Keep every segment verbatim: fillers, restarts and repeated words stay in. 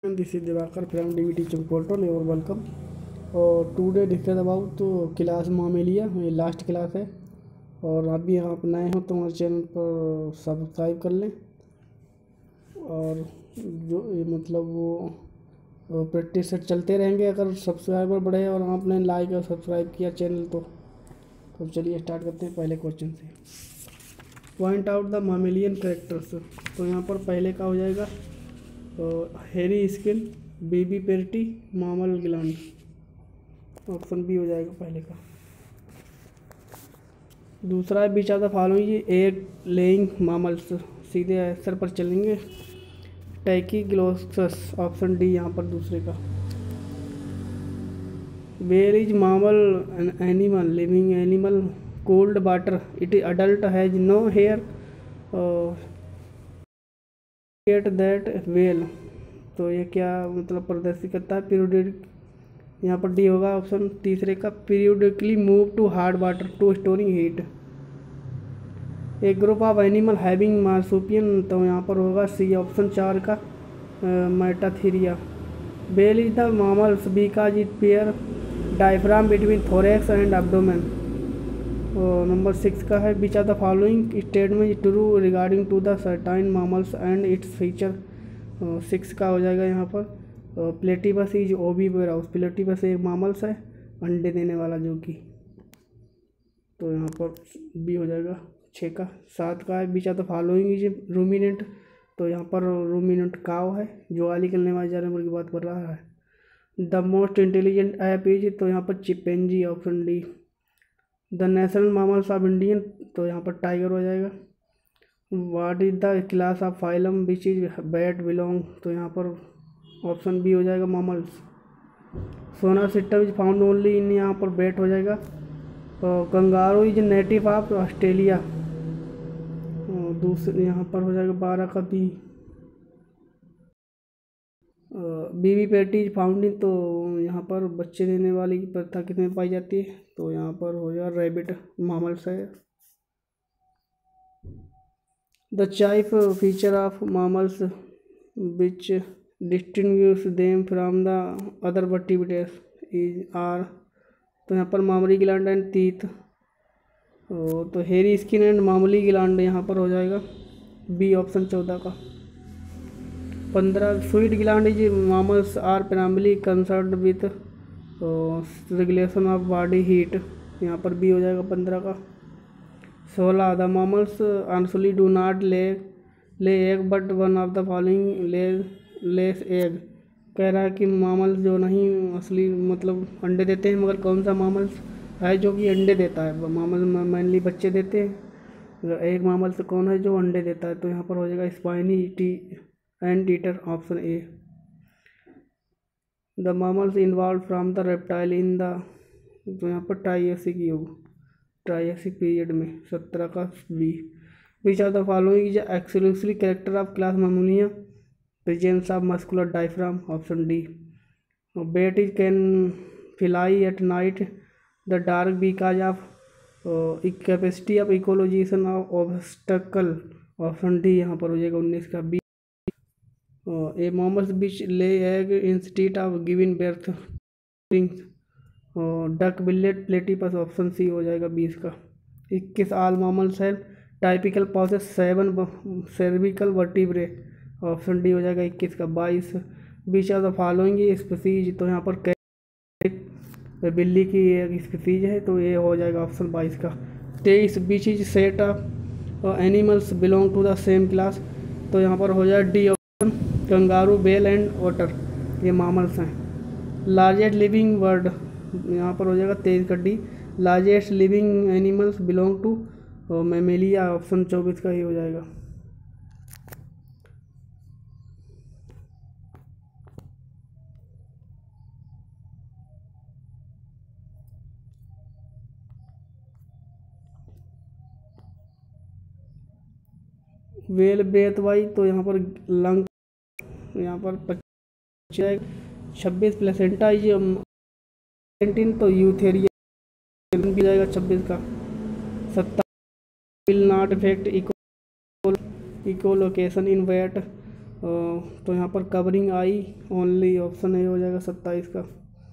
This is Divakar from D V Teaching Portal. You are welcome. और today discuss about तो class mammalia, ये last class है। और अभी आप नए हो तो हमारे चैनल पर सब्सक्राइब कर लें। और जो ये मतलब वो प्रैक्टिस सेट चलते रहेंगे अगर सब्सक्राइबर बढ़े और आपने लाइक और सब्सक्राइब किया चैनल तो तो चलिए स्टार्ट करते हैं पहले क्वेश्चन से। Point out the mammalian characters. तो यहाँ पर पहले का हो जाएगा hairy skin, viviparity, mammal gland. Option B हो जाएगा पहले का। दूसरा है which of the following egg laying mammals. सीधे आंसर पर चलेंगे, टैकी ग्लोसस। ऑप्शन डी यहाँ पर दूसरे का। Where is mammal animal living animal cold water it adult has no hair get that whale. तो ये क्या मतलब प्रदर्शित करता है? पीरियोडिक, यहाँ पर डी होगा ऑप्शन तीसरे का। Periodically move to hard water to storing heat. एक group of animal having marsupium, तो यहाँ पर होगा सी ऑप्शन चार का metatheria. Whale is the mammals because it pair diaphragm between thorax and abdomen. Number six का है which of the following statement is true regarding to the certain mammals and its feature. Six का हो जाएगा यहाँ पर platypus is oviparous. Platypus एक mammals है अंडे देने वाला जो कि, तो यहाँ पर बी हो जाएगा छः का। सात का है which of the following is ruminant. तो यहाँ पर रूमिनेंट काव है जो आली करने वाले जानवर की बात कर रहा है। The most intelligent ape is, तो यहाँ पर chimpanzee. Option D. The national mammals of Indian, तो यहाँ पर टाइगर हो जाएगा। What is the class of phylum which is bat belong, तो यहाँ पर ऑप्शन बी हो जाएगा mammals. Sonar system is found only in, यहाँ पर बैट हो जाएगा। Kangaroo is native of Australia. दूसरे यहाँ पर हो जाएगा बारह का B. Bibi parity found in, तो यहाँ पर बच्चे देने वाली की प्रथा कितने पाई जाती है? तो यहाँ पर हो जाएगा रैबिट मामल्स है। The chief feature of mammals which distinguish them from the other vertebrates is are, तो यहाँ पर मामरी ग्लैंड एंड टीथ। तो हेरी स्किन एंड मामूली ग्लैंड यहाँ पर हो जाएगा बी ऑप्शन चौदह का। पंद्रह sweat gland is mammals are primarily concerned with regulation of body heat. यहाँ पर बी हो जाएगा पंद्रह का। सोलह the mammals usually do not lay lay egg but one of the following lay lays egg. कह रहा है कि मामल्स जो नहीं असली मतलब अंडे देते हैं, मगर कौन सा मामल्स है जो कि अंडे देता है? मामल मेनली बच्चे देते हैं। एक मामल्स कौन है जो अंडे देता है? तो यहाँ पर हो जाएगा spiny anteater. Option A. The mammals evolve from the reptile in the, तो यहाँ पर ट्राइएसिक युग ट्राइएसिक पीरियड में। सत्रह का B. Which of the following is exclusively character of class mammalia presence of muscular diaphragm. Option D. Bat is can fly at night the dark because of capacity of echolocation of obstacle. Option D यहाँ पर हो जाएगा उन्नीस का B. A mammals which lay egg instead of giving birth duck billed platypus. Option C हो जाएगा बीस का। इक्कीस आल मामल्स है typical possess seven cervical vertebrae. Option D हो जाएगा इक्कीस का। बाईस which of the following species, तो यहाँ पर बिल्ली की एक स्पीसीज है, तो ये हो जाएगा ऑप्शन बाईस का। तेईस which is set of animals belong to the same class, तो यहाँ पर हो जाएगा D option kangaroo whale and otter, ये मामल्स हैं। लार्जेस्ट लिविंग बर्ड, यहाँ पर हो जाएगा तेईस का D. Largest living animals belong to mammalia. Option चौबीस का ही हो जाएगा। वेल ब्रेथ वाई, तो यहाँ पर लंग यहाँ पर पच्चीस छब्बीस प्लेसेंटा इज तो यूथेरिया भी जाएगा छब्बीस का। सत्ताईस will not affect echo echolocation in bat तो यहाँ पर covering eye only, option A हो जाएगा सत्ताईस का।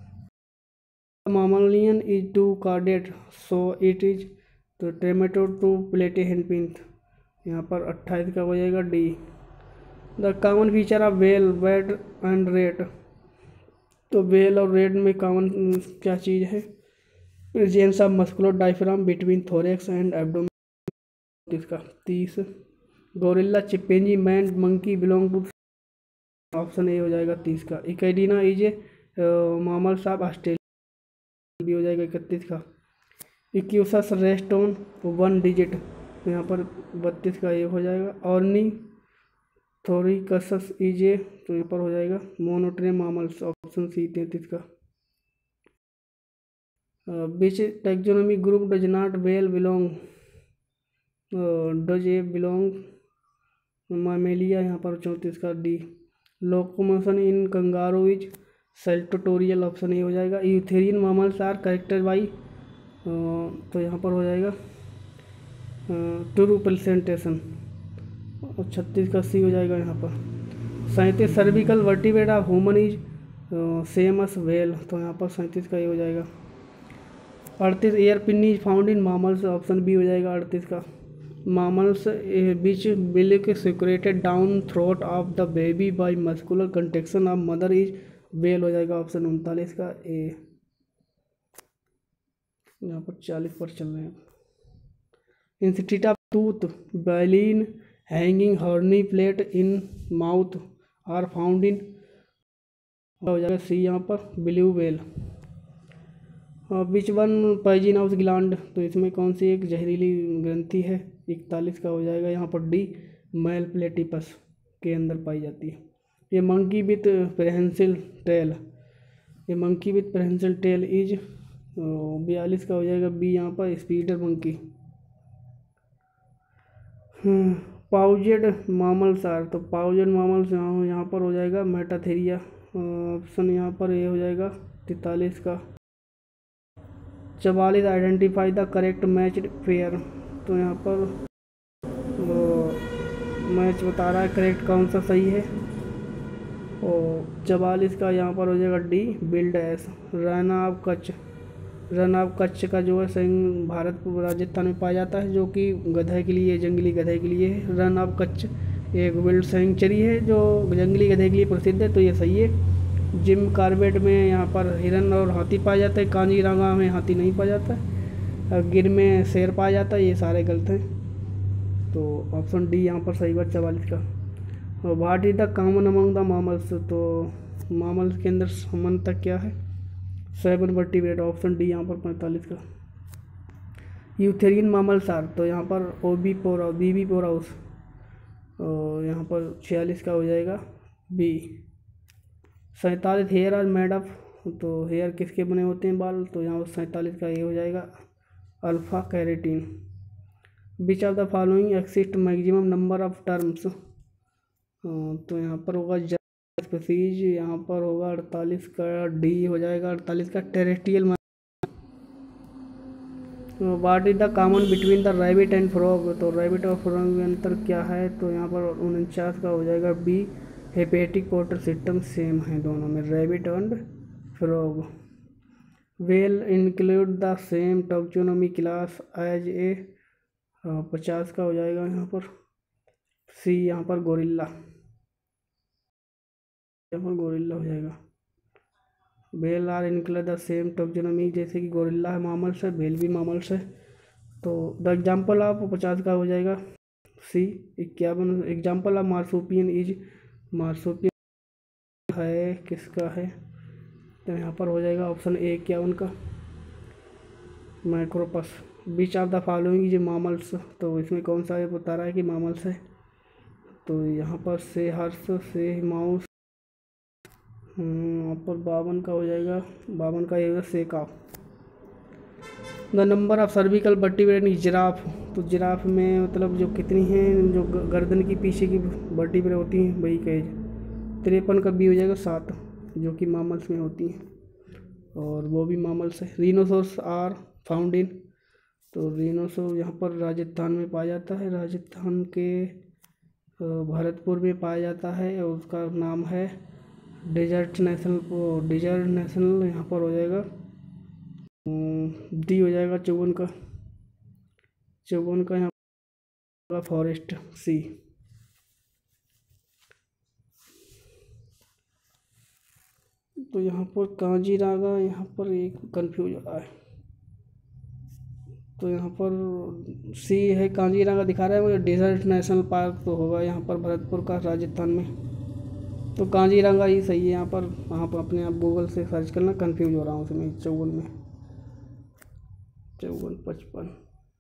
Mammalian is to corded so it is तो ट्रेमेटोड टू प्लेटे हैंडपिन, यहाँ पर अट्ठाईस का हो जाएगा D. The common feature of whale bat and rat, तो वेल और रेट में कॉमन क्या चीज़ है? Presence of muscular diaphragm between thorax and abdomen, इसका तीस। Gorilla chimpanzee man monkey belong to, option A हो जाएगा तीस का। Echidna is a mammals of Australia, भी हो जाएगा इकतीस का। इक्यूसस रेस्टोन वन डिजिट, तो यहाँ पर बत्तीस का ये हो जाएगा। ऑर्नी थोरिकसस इज ए, तो यहाँ पर हो जाएगा मोनोट्रेम मामल्स, ऑप्शन सी तैंतीस का। Which taxonomy group does not whale belong, does a belong mammalia, यहाँ पर चौंतीस का D. Locomotion in kangaroo is saltatorial, option A हो जाएगा। Eutherian mammals are character by, तो यहाँ पर हो जाएगा टू प्रेजेंटेशन, और छत्तीस का सी हो जाएगा यहाँ पर। सैंतीस cervical vertebrate of human is same as well, तो यहाँ पर सैंतीस का ये हो जाएगा। अड़तीस ear pin is found in mammals, option B हो जाएगा अड़तीस का। Mammals which milk secreted down throat of the baby by muscular contraction of mother is whale, हो जाएगा ऑप्शन उनतालीस का ए। यहाँ पर चालीस पर चल रहे हैं। Instead of tooth baleen hanging horny plate in mouth are found in, हो जाएगा सी यहाँ पर blue whale. Which one pigeon house gland, तो इसमें कौन सी एक जहरीली ग्रंथि है? इकतालीस का हो जाएगा यहाँ पर डी, मेल प्लेटिपस के अंदर पाई जाती है। ये मंकी विथ प्रेहेंसिल टेल, ये monkey with prehensile tail is बयालीस का हो जाएगा बी यहाँ पर spider monkey. Pouched mammals are, तो पाउजेड मामल्स यहाँ यहाँ पर हो जाएगा मेटाथेरिया, ऑप्शन यहाँ पर ये हो जाएगा तैंतालीस का। चवालीस identify the correct match pair, तो यहाँ पर मैच बता रहा है करेक्ट कौन सा सही है। और चवालीस का यहाँ पर हो जाएगा D wild ass. Rann of Kutch, Rann of Kutch का जो है सही भारत राजस्थान में पाया जाता है, जो कि गधे के लिए, जंगली गधे के लिए है। रन ऑफ कच्छ एक विल्ड सेंचुरी है जो जंगली गधे के लिए प्रसिद्ध है, तो ये सही है। जिम कार्बेट में यहाँ पर हिरन और हाथी पाया जाता है, कांजीरंगा में हाथी नहीं पाया जाता है, गिर में शेर पाया जाता है, ये सारे गलत हैं, तो ऑप्शन डी यहाँ पर सही बात चवालीस का। और what is the common among the mammals, तो मामल्स के अंदर समानता क्या है? सेवन वर्टिब्रेट, ऑप्शन डी यहाँ पर पैंतालीस का। यूथेरियन मामल्स आर, तो यहाँ पर ओबी पोरा बीबी पोराउस, और यहाँ पर छियालीस का हो जाएगा बी। सैंतालीस हेयर आर मेड ऑफ, तो हेयर किसके बने होते हैं बाल, तो यहाँ पर सैंतालीस का ये हो जाएगा alpha keratin. Which of the following exist maximum number of terms, तो यहाँ पर होगा स्पीसीज, यहाँ पर होगा अड़तालीस का डी हो जाएगा अड़तालीस का terrestrial. What is the common between the rabbit and frog, तो रैबिट और फ्रॉग में अंतर क्या है, तो यहाँ पर उनचास का हो जाएगा B. Hepatic portal system same है दोनों में, rabbit and frog. Whale include the same taxonomy class as a, पचास का हो जाएगा यहाँ पर सी, यहाँ पर गोरिल्ला, यहाँ पर गोरिल्ला हो जाएगा। Whale are include the same taxonomy, जैसे कि गोरिल्ला है मामल्स है, वेल भी मामल्स है, तो द एग्जाम्पल ऑफ पचास का हो जाएगा सी। इक्यावन example of marsupial is, marsupial है किसका है, तो यहाँ पर हो जाएगा ऑप्शन ए इक्यावन का macropus. Which of the following is mammals, तो इसमें कौन सा है बता रहा है कि मामल्स है, तो यहाँ पर से हर्स से माउस, यहाँ पर बावन का हो जाएगा, बावन का ये सेका। The number of cervical vertebrate in giraffe, तो जिराफ में मतलब जो कितनी हैं, जो गर्दन की पीछे की वर्टिब्रेट होती हैं वही कहे, तिरपन का बी हो जाएगा सात, जो कि मामल्स में होती हैं, और वो भी मामल्स है। रीनोसोर्स आर फाउंड इन, तो रीनोसोर यहाँ पर राजस्थान में पाया जाता है, राजस्थान के भरतपुर में पाया जाता है और उसका नाम है डेजर्ट नेशनल, वो डेजर्ट नेशनल यहाँ पर हो जाएगा। डी हो जाएगा चौवन का, चौवन का यहाँ फॉरेस्ट सी। तो यहाँ पर कांजीरांगा, यहाँ पर एक कंफ्यूज हो रहा है, तो यहाँ पर सी है कांजीरंगा दिखा रहा है मुझे। डेजर्ट नेशनल पार्क तो होगा यहाँ पर भरतपुर का, राजस्थान में। तो कांजीरंगा ही सही है यहाँ पर। आप अपने आप गूगल से सर्च करना, कंफ्यूज हो रहा हूँ उसमें चौवन में, चौवन पचपन।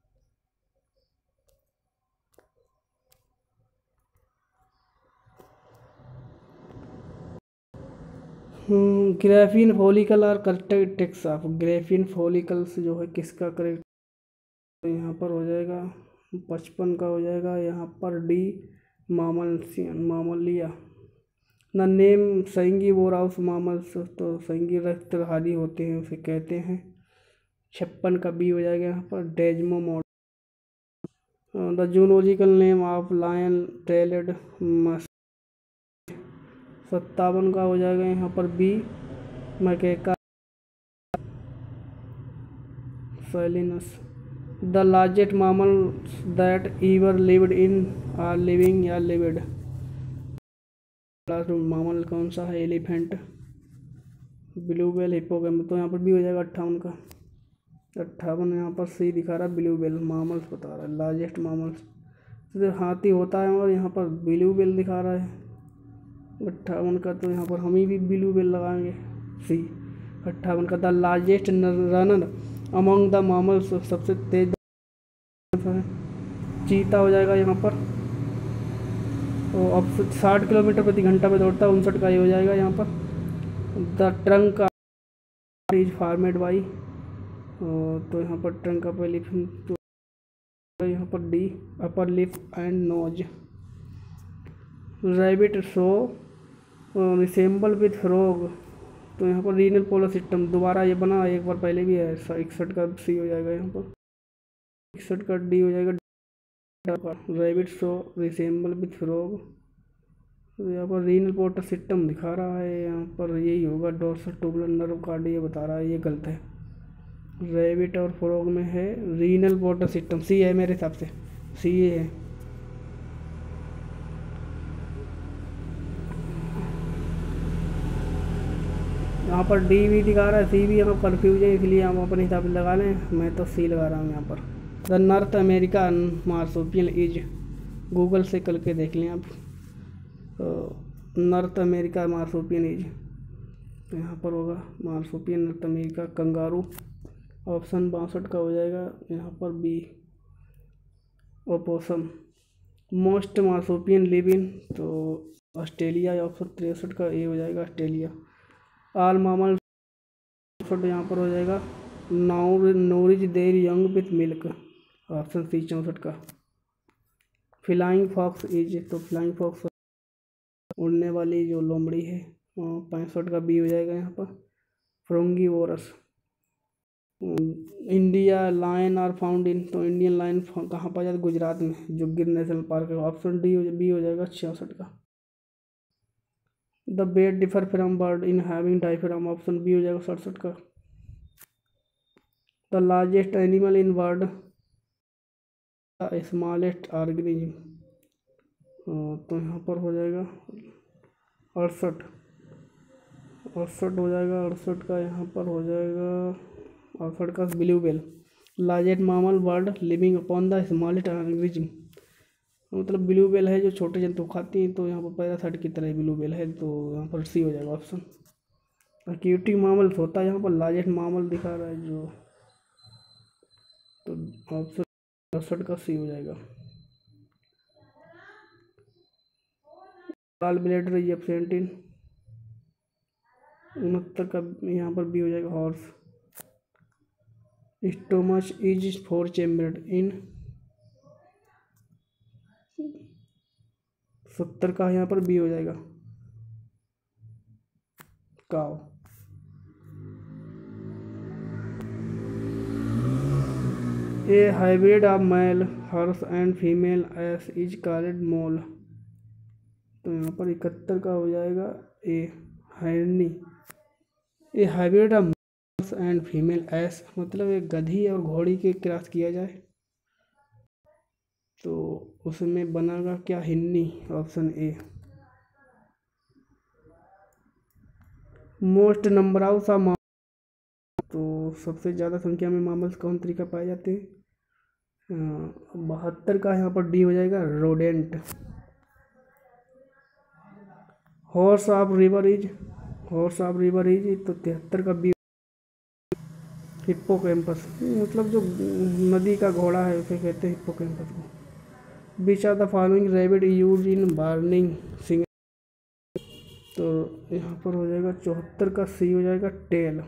ग्रेफिन फॉलिकल और करेक्टरिस्टिक्स ऑफ ग्रेफिन फॉलिकल्स जो है किसका करेक्ट, तो यहाँ पर हो जाएगा पचपन का हो जाएगा यहाँ पर डी मामलसियन मामलिया। न नेम संगी वोराउस मामल्स, तो संगी रक्तधारी होते हैं उसे कहते हैं। छप्पन का बी हो जाएगा यहाँ पर डेजमो मॉड। The zoological name of lion tailed मस। सत्तावन का हो जाएगा यहाँ पर B macaca silenus. The largest mammal that ever lived in are living या लिविड, मामल कौन सा है, एलिफेंट, ब्लू वेल, हिप्पोकैम्पस। तो यहाँ पर भी हो जाएगा अट्ठावन का, अट्ठावन यहाँ पर सी दिखा रहा है, ब्लू वेल मामल्स बता रहा है, लार्जेस्ट मामल्स। तो हाथी होता है और यहाँ पर ब्लू वेल दिखा रहा है अट्ठावन का, तो यहाँ पर हम ही भी ब्लू वेल लगाएंगे सी अट्ठावन का। The largest runner among the mammals, सबसे तेज है चीता हो जाएगा यहाँ पर। तो अब साठ किलोमीटर प्रति घंटा पे दौड़ता है, उनसठ का ये हो जाएगा यहाँ पर। The trunk is formed by, तो यहाँ पर ट्रंक अपर लिप, तो यहाँ पर D upper lip and nose. Rabbit show resemble with frog, तो यहाँ पर रीनल पोलर सिस्टम दोबारा ये बना, एक बार पहले भी है। इकसठ का सी हो जाएगा यहाँ पर, इकसठ का डी हो जाएगा। Rabbit show resemble with frog, तो यहाँ पर रीनल पोलर सिस्टम दिखा रहा है, यहाँ पर यही होगा डोर्सल ट्यूबुलर नर्व कार्ड, ये बता रहा है, ये गलत है। रैबिट और फ्रॉग में है रीनल पोलर सिस्टम, सी है मेरे हिसाब से, सी ये है। यहाँ पर डी भी दिखा रहा है, सी भी हम कन्फ्यूज है, इसलिए हम अपने हिसाब से लगा लें। मैं तो सी लगा रहा हूँ यहाँ पर। The North America marsupial is, Google से करके देख लें आप, नॉर्थ अमेरिका मार्सोपियन इज, तो यहाँ पर होगा marsupial North America. Kangaroo option बासठ का हो जाएगा यहाँ पर B. Opossum most marsupial live in, तो ऑस्ट्रेलिया, ऑप्शन तिरसठ का ए हो जाएगा ऑस्ट्रेलिया। आल मामल यहाँ पर हो जाएगा now nourish their young with milk, option C चौंसठ का। फ्लाइंग फॉक्स इज, तो फ्लाइंग फॉक्स उड़ने वाली जो लोमड़ी है, पैंसठ का बी हो जाएगा यहाँ पर। Frugivorous India lion are found in, तो इंडियन लायन कहाँ पाया जाता है, गुजरात में, जो गिर नेशनल पार्क है, ऑप्शन डी बी हो जाएगा छियासठ का। The bat differ from bird in having diaphragm, option B हो जाएगा सड़सठ का। The largest animal in world, smallest organism, तो यहाँ पर हो जाएगा अड़सठ, अड़सठ हो जाएगा, अड़सठ का यहाँ पर हो जाएगा अड़सठ का blue whale. Largest mammal world living upon the smallest organism, मतलब ब्लू वेल है जो छोटे जंतु खाती हैं, तो यहाँ पर पैरासाइट की तरह ब्लू वेल है, तो यहाँ पर सी हो जाएगा ऑप्शन। एक्यूटिक मामल्स होता है यहाँ पर, लार्जेस्ट मामल दिखा रहा है जो, तो ऑप्शन अड़सठ का सी हो जाएगा। Gall bladder is absent in, उनहत्तर का यहाँ पर बी हो जाएगा horse. Stomach is four chambered in, सत्तर का यहाँ पर बी हो जाएगा cow. A hybrid of male horse and female ass is called mule, तो यहाँ पर इकहत्तर का हो जाएगा A hinny, a hybrid of and female ass, मतलब एक गधी और घोड़ी के क्रॉस किया जाए तो उसमें बनेगा क्या, hinny, option A. Most number of mammals, तो सबसे ज़्यादा संख्या में मामल्स कौन तरीका पाए जाते हैं, बहत्तर का यहाँ पर डी हो जाएगा, rodent. Horse of river is, horse of river is, तो तिहत्तर का बी, हिप्पोकैम्पस, मतलब जो नदी का घोड़ा है उसे कहते हैं हिप्पोकैम्पस को। Which of the following rabbit use in burning sing, तो यहाँ पर हो जाएगा चौहत्तर का सी हो जाएगा, tail.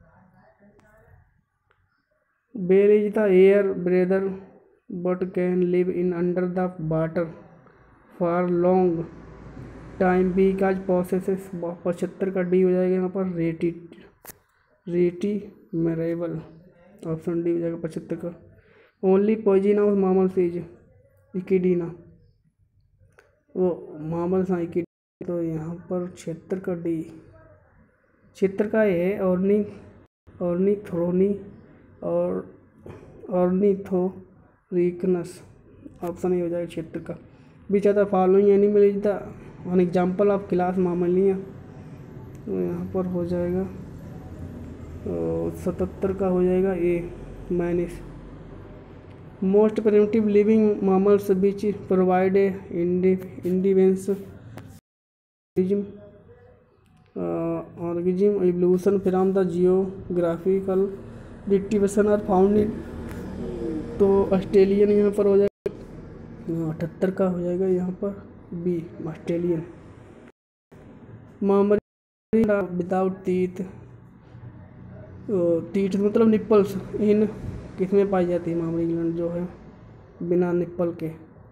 Bear is the air breather but can live in under the water for long time because process, पचहत्तर का डी हो जाएगा यहाँ पर, रेटी, रेटी मेरेबल, ऑप्शन डी हो जाएगा पचहत्तर का। Only poison of mammals is echidna, वो मामल्स हाँ इकिडीना, तो यहाँ पर छिहत्तर का डी, छिहत्तर का ए है ऑर्नी, ऑर्निथ्रोनी और ऑर्निथोरिकनस, ऑप्शन ए हो जाएगा छिहत्तर का। Which of the following animal is the an example of class mammalia, तो यहाँ पर हो जाएगा सतहत्तर का हो जाएगा A manis. Most primitive living mammals which provide a independence organism evolution from the geographical distribution are found in, तो ऑस्ट्रेलियन यहाँ पर हो जाएगा, अठहत्तर का हो जाएगा यहाँ पर B, Australian. Mammary without teeth, teeth मतलब निप्पल्स, इन किस में पाई जाती है मामरी ग्लैंड जो है बिना निप्पल के,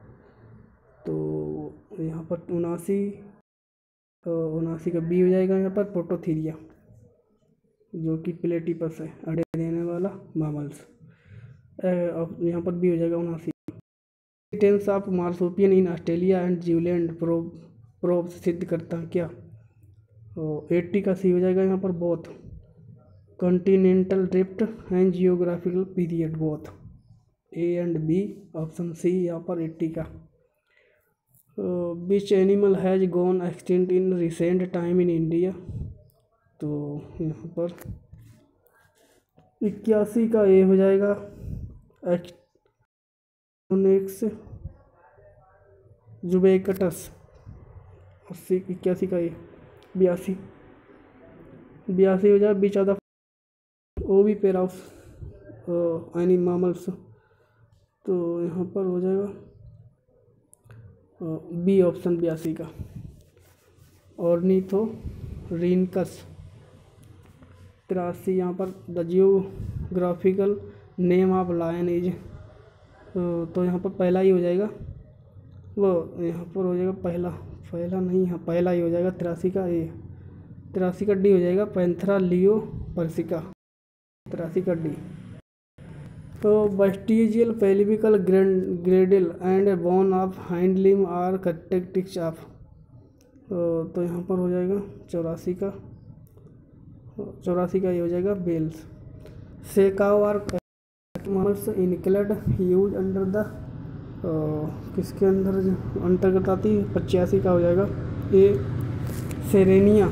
तो यहाँ पर उनासी, उनासी का बी हो जाएगा यहाँ पर, प्रोटोथीरिया, जो कि प्लेटिपस है, अंडे देने वाला मामल्स, यहाँ पर बी हो जाएगा उनासी। Tens of marsupian in Australia and New Zealand prove, prove सिद्ध करता है क्या, एट्टी का सी हो जाएगा यहाँ पर, both continental drift and geographical period, both A and B, option C यहाँ पर एट्टी का। Which animal has gone extinct in recent time in India, तो यहाँ पर इक्यासी का ए हो जाएगा, एक्स जुबेकटस, अस्सी, इक्यासी का ए, बयासी, बयासी हो जाएगा। बीच ऑफ द ओ भी पेयर ऑफ एनी मामल्स, तो यहाँ पर हो जाएगा बी, ऑप्शन बयासी का, ऑर्निथोरिनकस। तिरासी यहाँ पर the geographical name of lion is, तो यहाँ पर पहला ही हो जाएगा, वो यहाँ पर हो जाएगा पहला, पहला नहीं, हाँ पहला ही हो जाएगा, तिरासी का ए, तिरासी का डी हो जाएगा, पैंथरा लियो पर्सिका, तिरासी का डी। तो vestigial pelvical girdle and bone of hind limb are characteristics of, तो यहाँ पर हो जाएगा चौरासी का, चौरासी का ये हो जाएगा whales. Sea cow are mammals include use under the, किसके अंदर अंतर्गत आती है, पचासी का हो जाएगा A, Sirenia.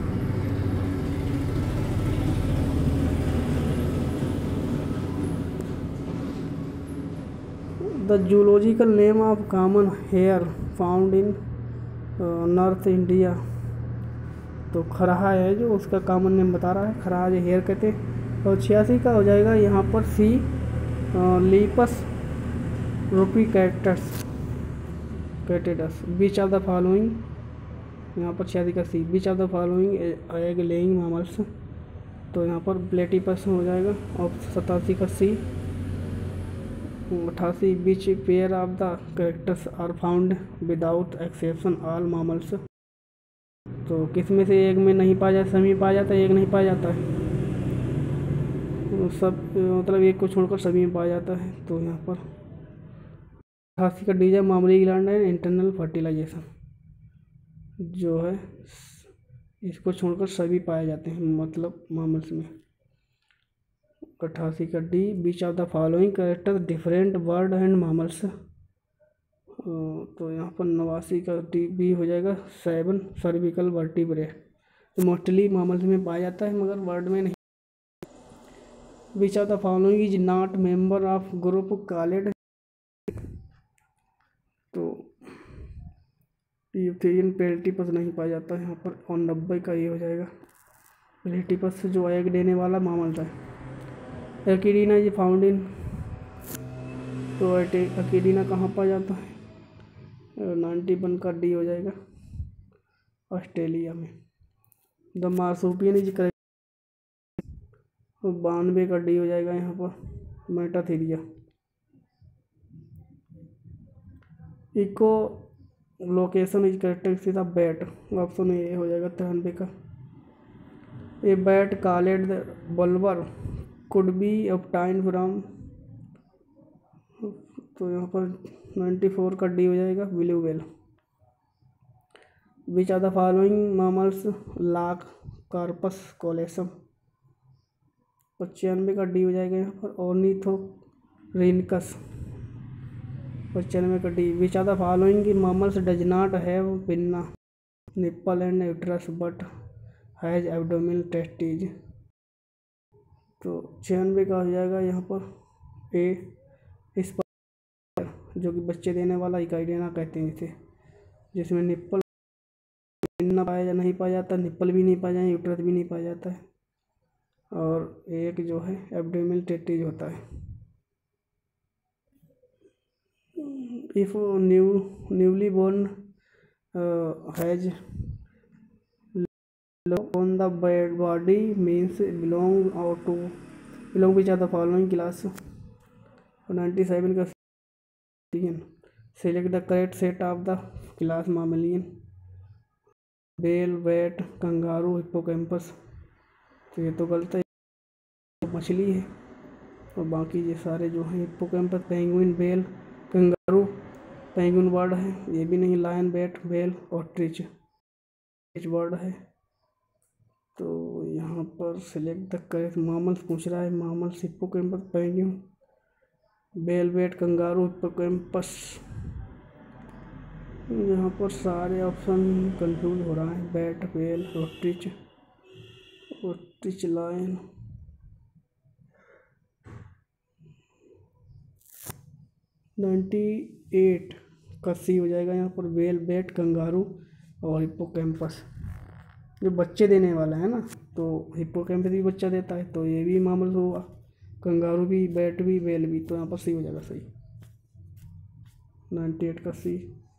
The zoological name of common hare found in North India, तो खरहा है जो उसका कॉमन नेम बता रहा है, खरहा जो हेयर कहते हैं। और छियासी का हो जाएगा यहाँ पर C, Lepus ruficaudatus, caudatus. Which of the following, यहाँ पर छियासी का C, which of the following egg laying mammals, तो यहाँ पर प्लेटिपस हो जाएगा, और सतासी का सी। अठासी which pair of the characters are found without exception all mammals, तो किस में से एक में नहीं पाया जाता, सभी पाया जाता है, एक नहीं पाया जाता है, सब मतलब एक को छोड़कर सभी में पाया जाता है। तो यहाँ पर अठासी का डी है मामूली ग्लैंड एंड इंटरनल फर्टिलाइजेशन। जो है इसको छोड़कर सभी पाए जाते हैं, मतलब मामल्स में। अट्ठासी का D, which of the following character different bird and mammals. तो यहाँ पर नवासी का डी बी हो जाएगा। सेवन सर्विकल वर्टिब्रे, तो मोस्टली मामल्स में पाया जाता है मगर बर्ड में नहीं। Which of the following is not member of group called, तो यूथेरियन पेल्टिपस नहीं पाया जाता है यहाँ पर। और नब्बे का ये हो जाएगा पेल्टिपस, जो एग देने वाला मामल था। एकिडीना इज फाउंड इन, तो एकिडीना कहाँ पाया जाता है? नाइन्टी वन का डी हो जाएगा, ऑस्ट्रेलिया में। द मार्सुपियन इज करेक्ट, बानवे का डी हो जाएगा यहाँ पर, Metatheria. Echolocation is characteristic of bat, option A हो जाएगा तिरानवे का। A bat called bulwar could be obtained from, तो यहाँ पर नाइन्टी फोर का डी हो जाएगा, blue whale. Which are the following mammals lack corpus callosum, पचानवे का डी हो जाएगा यहाँ पर। ऑर्निथोरिनकस, पचानवे का D. Which are the following mammals does not have pinna, nipple and uterus but has abdominal testes, तो छियानवे का हो जाएगा यहाँ पर ए इस पर, जो कि बच्चे देने वाला इकाइडेना कहते हैं इसे, जिसमें निप्पल पिन्ना पाया जा नहीं पाया जाता, निप्पल भी नहीं पाया जाए, यूट्रस भी नहीं पाया जाता है, और एक जो है एब्डोमिनल टेस्टिज होता है। If new newly born has on the body means belong or to belong which are the following class। ninety-seven का select the correct set of the class mammalian, whale, bat, kangaroo, hippocampus, तो ये तो गलत है, तो मछली है। और बाकी ये सारे जो हैं hippocampus, penguin, whale, kangaroo, penguin bird है, ये भी नहीं। लायन, बैट, व्हेल और ट्रिच ट्रिच बर्ड है। तो यहाँ पर सिलेक्ट द करेक्ट मामल्स पूछ रहा है, mammals hippocampus, penguin, whale, bat, kangaroo, hippocampus. यहाँ पर सारे ऑप्शन कंफ्यूज हो रहा है, bat, whale, ostrich, ostrich, lion. Ninety eight का सी हो जाएगा यहाँ पर, व्हेल, बैट, कंगारू और हिप्पोकैम्पस, जो बच्चे देने वाला है ना, तो हिप्पोकैम्पस भी बच्चा देता है, तो ये भी मामल होगा, कंगारू भी, बैट भी, व्हेल भी, तो यहाँ पर सी हो जाएगा सही, नाइन्टी एट का C.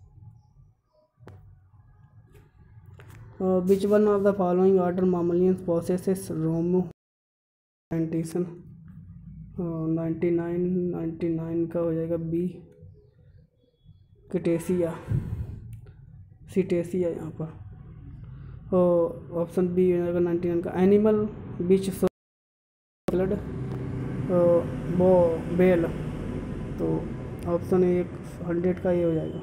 Which one of the following order mammalians possesses romodentisan, ninety nine ninety nine का हो जाएगा बी, किटेसिया, सीटेसिया यहाँ पर। और ऑप्शन बी हो जाएगा नाइन्टी नाइन का। एनिमल बीच ब्लड वो बेल, तो ऑप्शन एक हंड्रेड का ये हो जाएगा,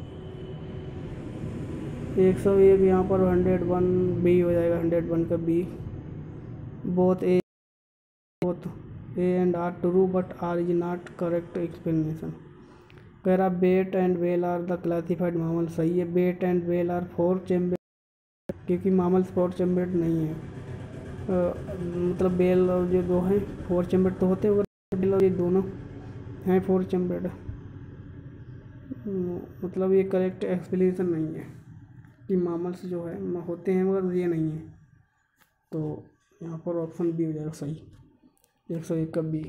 एक सौ एक यहाँ पर, हंड्रेड वन बी हो जाएगा, हंड्रेड वन का B. Both A both A and R true but R is not correct explanation. कह रहा bat and whale are the classified mammal, सही है। Bat and whale are four chamber, क्योंकि mammals four chambered नहीं है। आ, मतलब bell और जो दो हैं फोर चैम्बर्ड तो होते हैं, बेल और ये दोनों हैं फोर चैम्बर्ड, मतलब ये करेक्ट एक्सप्लेनेशन नहीं है कि मामल्स जो है होते हैं मगर ये नहीं है, तो यहाँ पर ऑप्शन बी हो जाएगा सही, एक सौ एक का B.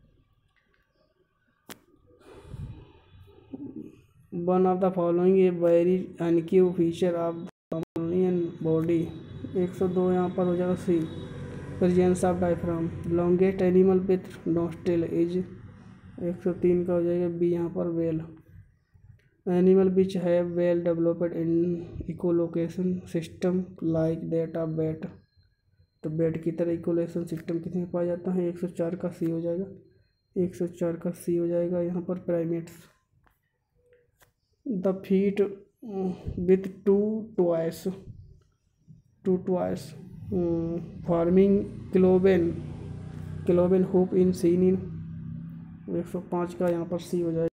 One of the following a very unique feature of mammalian body, एक सौ दो यहाँ पर हो जाएगा C, presence of diaphragm. Longest animal with nostril is, एक सौ तीन का हो जाएगा बी यहाँ पर, whale. Animal which have well developed in echolocation system like that of bat, तो बैट की तरह इकोलोकेशन सिस्टम कितने पाया जाता है, एक सौ चार का सी हो जाएगा, एक सौ चार का सी हो जाएगा यहाँ पर, primates. The feet with two twice two twice farming cloven cloven hoof in seen in एक सौ पाँच का यहाँ पर सी हो जाएगा।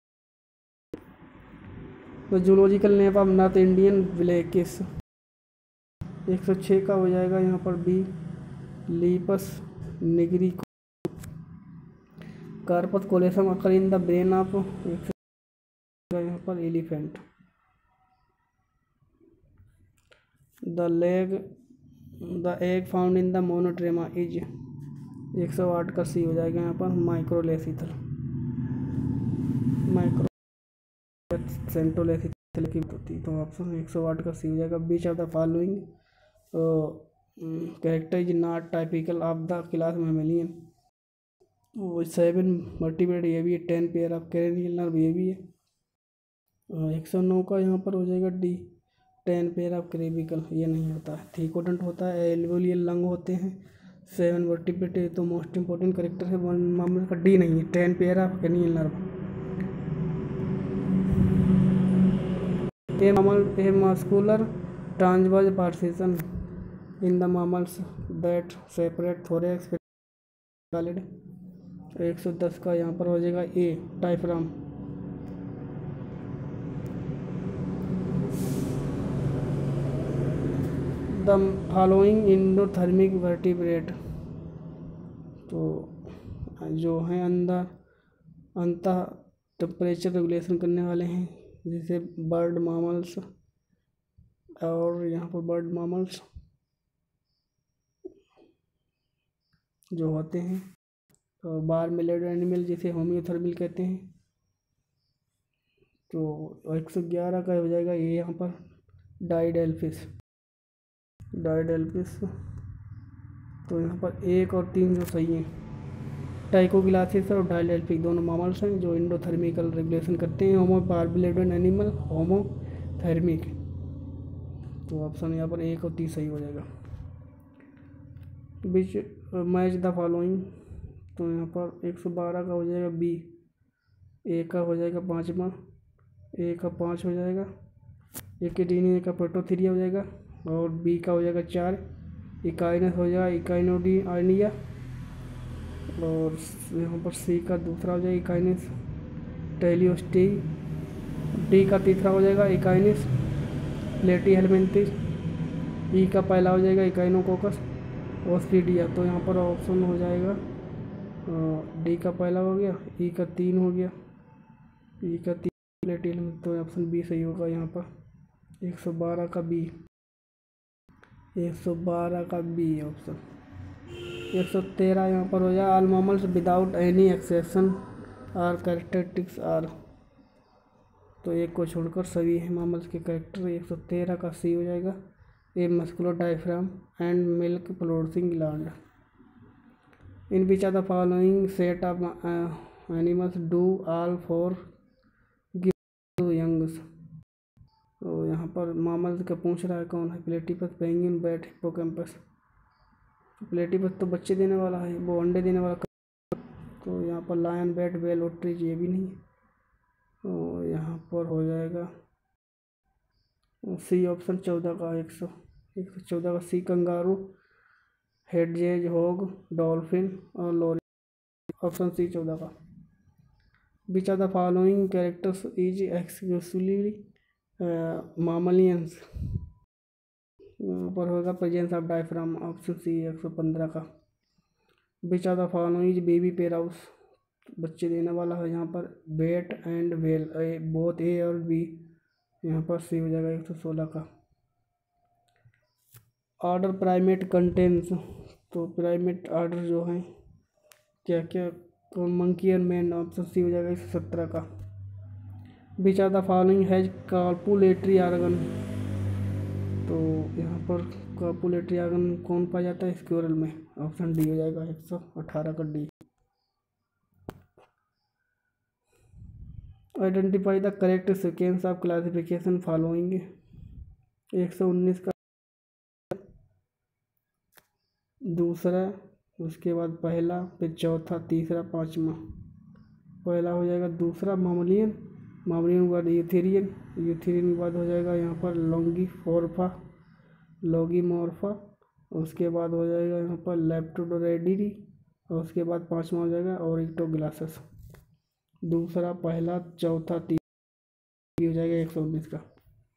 The zoological name of North Indian black is एक सौ छः का हो जाएगा यहाँ पर B Lepus nigri corpus callosum occur in the brain of एक सौ यहाँ पर elephant. The leg the egg found in the monotrema is एक सौ आठ का सी हो जाएगा यहाँ पर माइक्रोलेसिथल माइक्रो सेंट्रोलेसिथल की होती तो ऑप्शन एक सौ आठ का सी हो जाएगा। Which of the following character is not typical of the class mammalian वो सेवन वर्टिब्रेट ये भी है। Ten pair of cranial nerve ये भी है। एक सौ नौ का यहाँ पर हो जाएगा D ten pair of cervical ये नहीं होता है। थीकोडेंट होता है। एल्वोलियल लंग होते हैं। सेवन वर्टिब्रेट तो मोस्ट इंपॉर्टेंट करेक्टर है। वन मामले का डी नहीं है। Ten pair of cranial nerve a mammal a muscular transverse partition in the mammals that separate thorax pallid एक सौ दस का यहाँ पर हो जाएगा A diaphragm. The following endothermic vertebrate तो जो हैं अंदर अंतः टेम्परेचर रेगुलेशन करने वाले हैं जैसे बर्ड मामल्स और यहाँ पर बर्ड मामल्स जो होते हैं तो बार मिलेड एनिमल जिसे होम्योथर्मल कहते हैं। तो एक सौ ग्यारह का हो जाएगा ये यहाँ पर डाइडेल्फिस डाइडेल्फिस तो यहाँ पर एक और तीन जो सही हैं। टाइकोग्लासिस और डाइडेल्फिक दोनों मामल्स हैं जो इंडोथर्मिकल रेगुलेशन करते हैं। होमो बारबिलेडन एनिमल होमोथर्मिक तो ऑप्शन यहाँ पर एक और तीन सही हो जाएगा। बीच मैच द फॉलोइंग तो यहाँ पर एक सौ बारह का हो जाएगा बी ए का हो जाएगा पाँचवा ए का पाँच हो जाएगा। एकेडीनिया का प्रोटोथीरिया हो जाएगा और बी का हो जाएगा चार इकाइनस हो जाएगा इकाइनोडी आर्निया और यहाँ पर सी का दूसरा हो जाएगा इकाइनस टेलियोस्टी डी का तीसरा हो जाएगा इकाइनस प्लेटी हेलमेंथिस ई का पहला हो जाएगा इकाइनोकोकस ऑस्ट्रेडिया तो यहाँ पर ऑप्शन हो जाएगा डी का पहला हो गया ई का तीन हो गया ई का तीन प्लेटी हेलमेंथिस तो ऑप्शन बी सही होगा यहाँ पर एक सौ बारह का बी एक सौ बारह का बी ऑप्शन। एक सौ तेरह यहाँ पर हो जाए all mammals without any exception are characteristics are तो एक को छोड़कर सभी मामल्स के कैरेक्टर एक सौ तेरह का सी हो जाएगा। A muscular diaphragm and milk producing gland in which are the following set of animals do all for give youngs तो यहाँ पर मामल्स का पूछ रहा है कौन है platypus penguin bat hippocampus. Platypus तो बच्चे देने वाला है वो अंडे देने वाला तो यहाँ पर लायन बैट वेल ओट्रिच ये भी नहीं तो यहाँ पर हो जाएगा सी ऑप्शन चौदह का एक सौ एक सौ चौदह का सी कंगारू हेडजेज होग डॉल्फिन और लोरी ऑप्शन सी चौदह का। Which are the following characters is exclusively mammalians पर होगा presence of diaphragm option C एक सौ पंद्रह का। Which are the following is viviparous बच्चे देने वाला है यहाँ पर bat and whale A both A और बी यहाँ पर सी हो जाएगा एक सौ सोलह का। ऑर्डर प्राइमेट कंटेंस तो प्राइमेट ऑर्डर जो है क्या क्या monkey and man option C हो जाएगा एक सौ सत्रह का। Which are the following has copulatory organ तो यहाँ पर कॉपुलेटरी आर्गन कौन पाया जाता है स्क्वेरल में ऑप्शन डी हो जाएगा एक सौ अठारह का D. Identify the correct sequence of classification following एक सौ उन्नीस का दूसरा उसके बाद पहला फिर चौथा तीसरा पाँचवा। पहला हो जाएगा दूसरा मामलियन मामलियन के बाद यूथेरियन, यूथेरियन के बाद हो जाएगा यहाँ पर लॉन्गीफोर्फा, लॉन्गीमोर्फा, उसके बाद हो जाएगा यहाँ पर लेप्टोडोरेडिरी, और उसके बाद पाँचवा हो जाएगा ओरिक्टोग्लासस। दूसरा, पहला, चौथा, तीसरा हो जाएगा एक सौ उन्नीस का।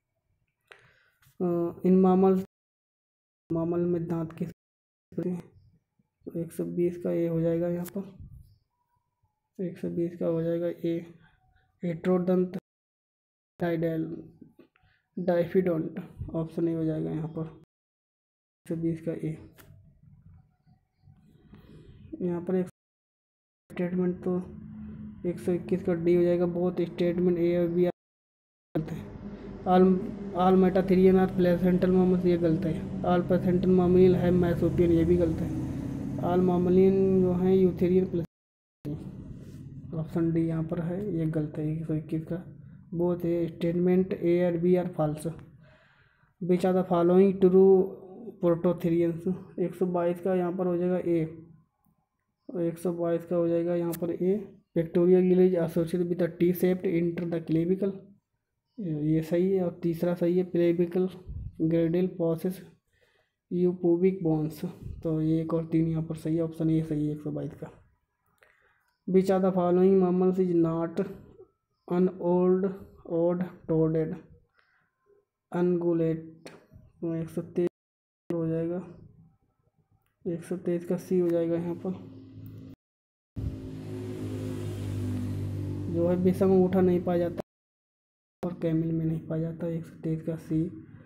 इन मामल मामल में दांत किस हैं? तो एक सौ बीस का ए हो जाएगा यहाँ पर, एक सौ बीस का हो जाएगा ए हेट्रोदंत डाइडेल डाइफिडोंट, ऑप्शन ए हो जाएगा यहाँ पर एक सौ बीस का ए। यहाँ पर एक स्टेटमेंट तो एक सौ इक्कीस का डी हो जाएगा। बहुत स्टेटमेंट ए और बी गलत है। All all metatherian are placental mammals, ये गलत है। आल प्लेसेंटल मामलिन है मैसोपियन, ये भी गलत है। आल मामलिन जो हैं यूथेरियन प्लेसेंटल, ऑप्शन डी यहाँ पर है, ये गलत है एक सौ इक्कीस का। बोथ है स्टेटमेंट ए और B are false. Which are the following true prototherians, एक सौ बाईस का यहाँ पर हो जाएगा ए, और एक सौ बाईस का हो जाएगा यहाँ पर A Victoria gillage associated with the T shaped inter the clavicle, ये सही है। और तीसरा सही है clavicle girdle process epipubic bones, तो ये एक और तीन यहाँ पर सही है, ऑप्शन ए सही है एक सौ बाईस का। Which are the following mammals is not an old odd toed ungulate, तो एक सौ तेईस हो जाएगा, एक सौ तेईस का सी हो जाएगा यहाँ पर। जो है विषम अंगूठा नहीं पाया जाता और कैमिल में नहीं पाया जाता, एक सौ तेईस का C.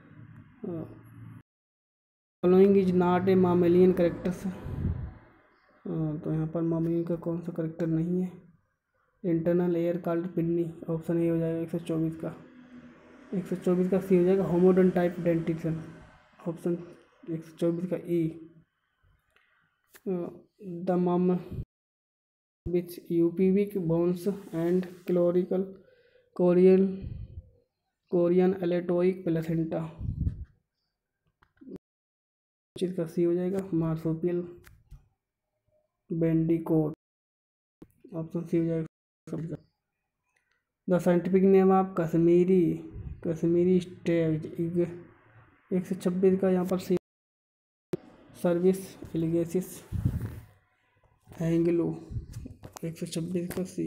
Following is not a mammalian characters, तो यहाँ पर मामेलियन का कौन सा करेक्टर नहीं है? Internal ear called pinnae, option A हो जाएगा एक सौ चौबीस का, एक सौ चौबीस का सी हो जाएगा। होमोडन टाइप डेंटिशन, ऑप्शन एक सौ चौबीस का E. The mum which epipubic bones and cloacal chorion chorion allantoic placenta, चीज का सी हो जाएगा। मार्सोपियल बेंडिकोट, ऑप्शन सी हो जाएगा। The scientific name of Kashmiri Kashmiri stag, एक सौ छब्बीस का यहाँ पर सी। सर्विस एलिगेसिस एंग्लो, एक सौ छब्बीस का C.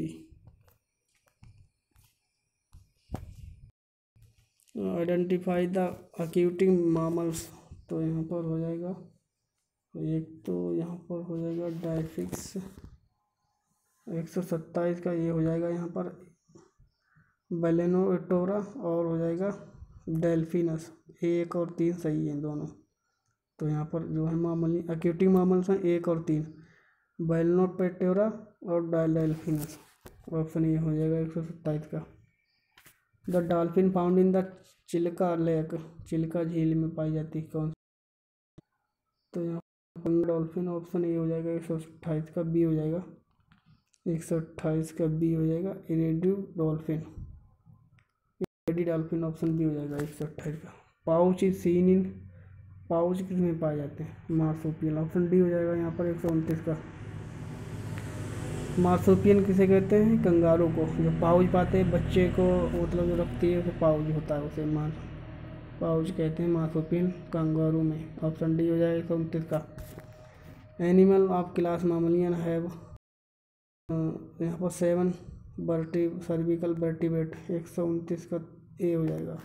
Identify the aquatic mammals, तो यहाँ पर हो जाएगा एक, तो यहाँ पर हो जाएगा डायफिक्स, एक सौ सत्ताईस का ये हो जाएगा यहाँ पर बेलेनोटोरा, और हो जाएगा डेल्फिनस, एक और तीन सही हैं दोनों। तो यहाँ पर जो है मामली अक्यूटिंग मामल्स हैं एक और तीन, बेलेनोपेटोरा और डेल्फिनस, ऑप्शन ये हो जाएगा एक सौ सत्ताईस का। The dolphin found in the Chilka lake, Chilka झील में पाई जाती है कौन? तो यहाँ पर डॉल्फिन, ऑप्शन ए हो जाएगा एक सौ अट्ठाईस का, बी हो जाएगा एक सौ अट्ठाईस का, बी हो जाएगा Irrawaddy dolphin, Irrawaddy dolphin, option B हो जाएगा एक सौ अट्ठाईस का। Pouch is seen in, pouch किस में पाए जाते हैं? मार्सोपियल, ऑप्शन डी हो जाएगा यहाँ पर एक सौ उनतीस का। मार्सोपियन किसे कहते हैं? कंगारू को, जो पाउच पाते हैं बच्चे को, मतलब जो रखती है उसे पाउच होता है, उसे मार पाउच कहते हैं मार्सोपियन कंगारू में, ऑप्शन डी हो जाएगा एक सौ उनतीस का। एनिमल ऑफ क्लास मामलियन है यहाँ पर सेवन बर्टी सर्विकल वर्टिब्रेट, एक सौ उनतीस का ए हो जाएगा।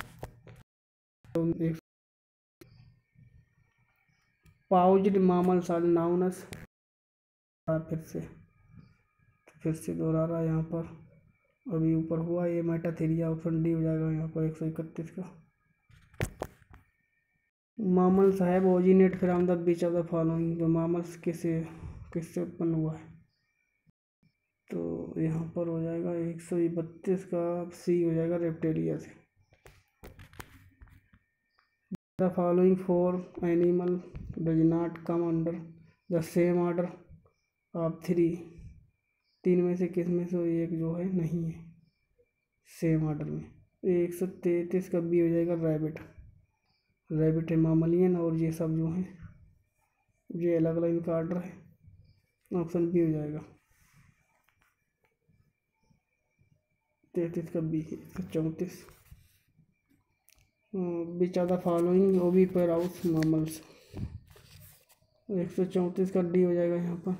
पाउज्ड मामल्स आर नाउनस, फिर से फिर से दोहरा रहा है यहाँ पर, अभी ऊपर हुआ ये मेटाथेरिया, ऑप्शन डी हो जाएगा यहाँ पर एक सौ इकतीस का। Mammals have originate from the बीच ऑफ द फॉलोइंग, जो मामल्स किससे किससे उत्पन्न हुआ है? तो यहाँ पर हो जाएगा एक सौ बत्तीस का सी हो जाएगा, रेप्टेलिया से। The following four animal does not come under the same order of three, तीन में से किस में से एक जो है नहीं है सेम ऑर्डर में? एक सौ तैंतीस का बी हो जाएगा, रैबिट, रैबिट है मामलियन, और ये सब जो हैं ये अलग अलग इनका ऑर्डर है, ऑप्शन बी हो जाएगा। तैंतीस का बी एक सौ चौंतीस। Which are the following oviparous mammals, एक सौ चौंतीस का डी हो जाएगा यहाँ पर।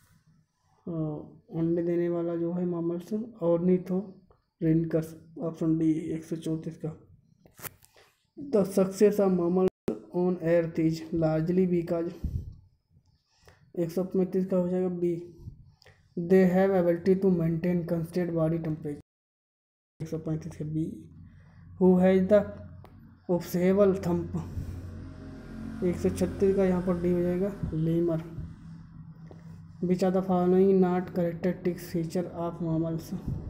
अंडे देने वाला जो है मामल्स ऑर्निथोरिनकस, ऑप्शन डी एक सौ चौंतीस का। The success of mammals on earth is largely because, एक सौ पैंतीस का हो जाएगा B, they have ability to maintain constant body temperature, एक सौ पैंतीस का B. Who has the opposable thumb, एक सौ छत्तीस का यहाँ पर डी हो जाएगा lemur. Which are the following not characteristics feature of mammals,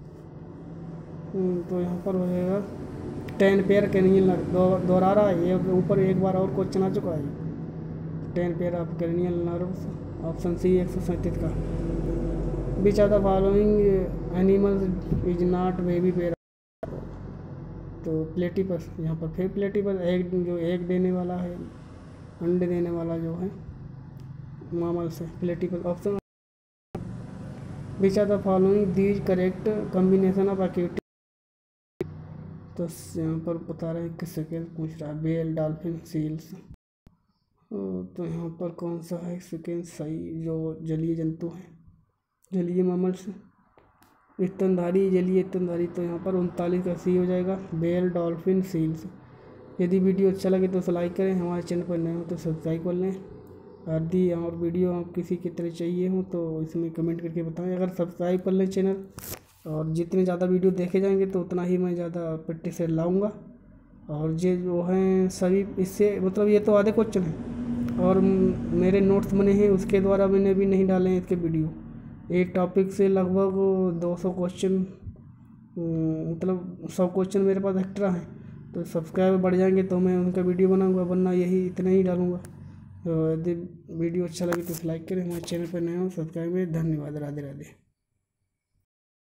तो यहाँ पर हो जाएगा टेन पेयर कैनियल नर्व, दोहरा रहा है ये ऊपर एक बार और क्वेश्चन आ चुका है। Ten pair of cranial nerves, option C एक सौ सैंतीस का। Which are the following animals is not viviparous, तो प्लेटिपस, यहाँ पर फिर प्लेटिपस एग, जो एग देने वाला है, अंडे देने वाला जो है मामल से platypus, option. Which are the following these correct combination of activity, तो यहाँ पर बता रहे हैं किस सेकेंड पूछ रहा है, बेल, डॉल्फिन, सील्स, तो यहाँ पर कौन सा है सेकेंड सही, जो जलीय जंतु हैं, जलीय मामल्स, स्तनधारी, जलीय स्तनधारी, तो यहाँ पर उनतालीस का सी हो जाएगा, बेल, डॉल्फिन, सील्स। यदि वीडियो अच्छा लगे तो लाइक करें, हमारे चैनल पर नए हो तो सब्सक्राइब कर लें। यदि और वीडियो आप किसी की तरह चाहिए हो तो इसमें कमेंट करके बताएं। अगर सब्सक्राइब कर लें चैनल, और जितने ज़्यादा वीडियो देखे जाएंगे तो उतना ही मैं ज़्यादा प्रैक्टिस से लाऊँगा। और ये जो हैं सभी इससे मतलब ये तो आधे क्वेश्चन हैं, और मेरे नोट्स बने हैं उसके द्वारा मैंने भी नहीं डाले हैं इसके वीडियो। एक टॉपिक से लगभग दो सौ क्वेश्चन, मतलब सौ क्वेश्चन मेरे पास एक्स्ट्रा हैं, तो सब्सक्राइबर बढ़ जाएंगे तो मैं उनका वीडियो बनाऊंगा, वरना यही इतना ही डालूंगा। तो यदि वीडियो अच्छा लगे तो लाइक करें, हमारे चैनल पर नए हो सब्सक्राइब करें। धन्यवाद, राधे राधे।